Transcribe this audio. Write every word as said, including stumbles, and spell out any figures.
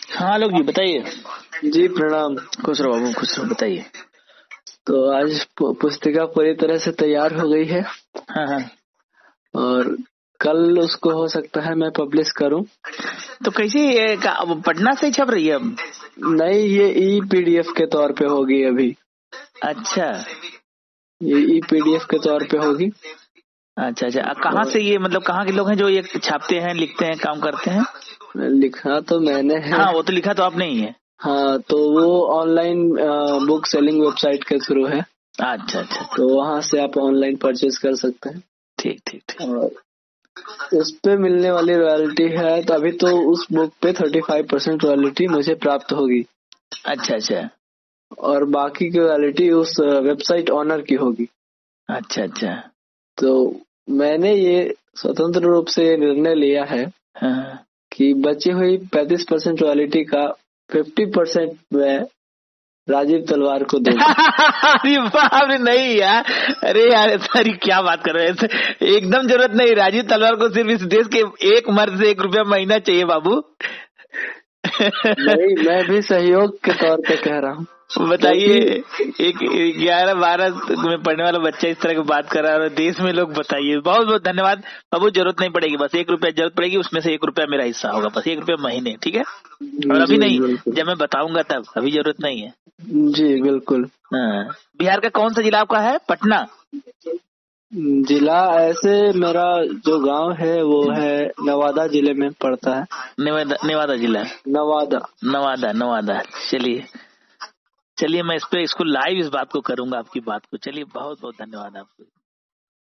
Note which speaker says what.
Speaker 1: हाँ लोग जी बताइए।
Speaker 2: जी प्रणाम।
Speaker 1: खुश रहो बाबू, खुश रहो, बताइए।
Speaker 2: तो आज पु- पुस्तिका पूरी तरह से तैयार हो गई है
Speaker 1: हाँ हाँ।
Speaker 2: और कल उसको हो सकता है मैं पब्लिश करूं।
Speaker 1: तो कैसे ये का- अब पटना से छप रही है अब?
Speaker 2: नहीं, ये ई पीडीएफ के तौर पे होगी अभी।
Speaker 1: अच्छा
Speaker 2: ये ई पीडीएफ के तौर पे होगी।
Speaker 1: अच्छा अच्छा। अब कहाँ से ये, मतलब कहाँ के लोग हैं जो ये छापते हैं, लिखते हैं, काम करते हैं?
Speaker 2: लिखा तो मैंने है।
Speaker 1: हाँ वो तो लिखा तो आपने ही है।
Speaker 2: हाँ, तो वो ऑनलाइन बुक सेलिंग वेबसाइट के थ्रू है।
Speaker 1: अच्छा अच्छा,
Speaker 2: तो वहाँ से आप ऑनलाइन परचेज कर सकते हैं।
Speaker 1: ठीक ठीक ठीक।
Speaker 2: और उस पे मिलने वाली रॉयल्टी है, तो अभी तो उस बुक पे थर्टी फाइव परसेंट रॉयल्टी मुझे प्राप्त होगी
Speaker 1: अच्छा अच्छा
Speaker 2: और बाकी की रॉयल्टी उस वेबसाइट ऑनर की होगी।
Speaker 1: अच्छा अच्छा।
Speaker 2: तो मैंने ये स्वतंत्र रूप से ये निर्णय लिया है
Speaker 1: हाँ
Speaker 2: कि बची हुई पैंतीस परसेंट रॉयल्टी का फिफ्टी परसेंट मैं राजीव तलवार को दूंगा।
Speaker 1: अरे बाप रे, नहीं यार, अरे यार सारी क्या बात कर रहे हैं, ऐसे एकदम जरूरत नहीं। राजीव तलवार को सिर्फ इस देश के एक मर्द से एक रुपया महीना चाहिए बाबू।
Speaker 2: नहीं, मैं भी सहयोग के तौर पे कह रहा हूँ।
Speaker 1: बताइए,
Speaker 2: क्योंकि
Speaker 1: एक ग्यारह बारह में पढ़ने वाला बच्चा इस तरह की बात कर रहा है और देश में लोग, बताइए। बहुत बहुत धन्यवाद बाबू, जरूरत नहीं पड़ेगी, बस एक रुपया जरूरत पड़ेगी, उसमें से एक रुपया मेरा हिस्सा होगा, बस एक रुपया महीने, ठीक है? और अभी
Speaker 2: जी
Speaker 1: नहीं,
Speaker 2: बिल्कुल।
Speaker 1: जब मैं बताऊंगा तब, अभी जरूरत नहीं है।
Speaker 2: जी बिल्कुल।
Speaker 1: हाँ। बिहार का कौन सा जिला आपका है? पटना
Speaker 2: जिला ऐसे मेरा जो गांव है वो है नवादा जिले में पड़ता है।
Speaker 1: नेवादा, नेवादा जिला,
Speaker 2: नवादा।
Speaker 1: नवादा नवादा। चलिए चलिए, मैं इस पे इसको लाइव इस बात को करूंगा, आपकी बात को। चलिए, बहुत बहुत धन्यवाद आपको।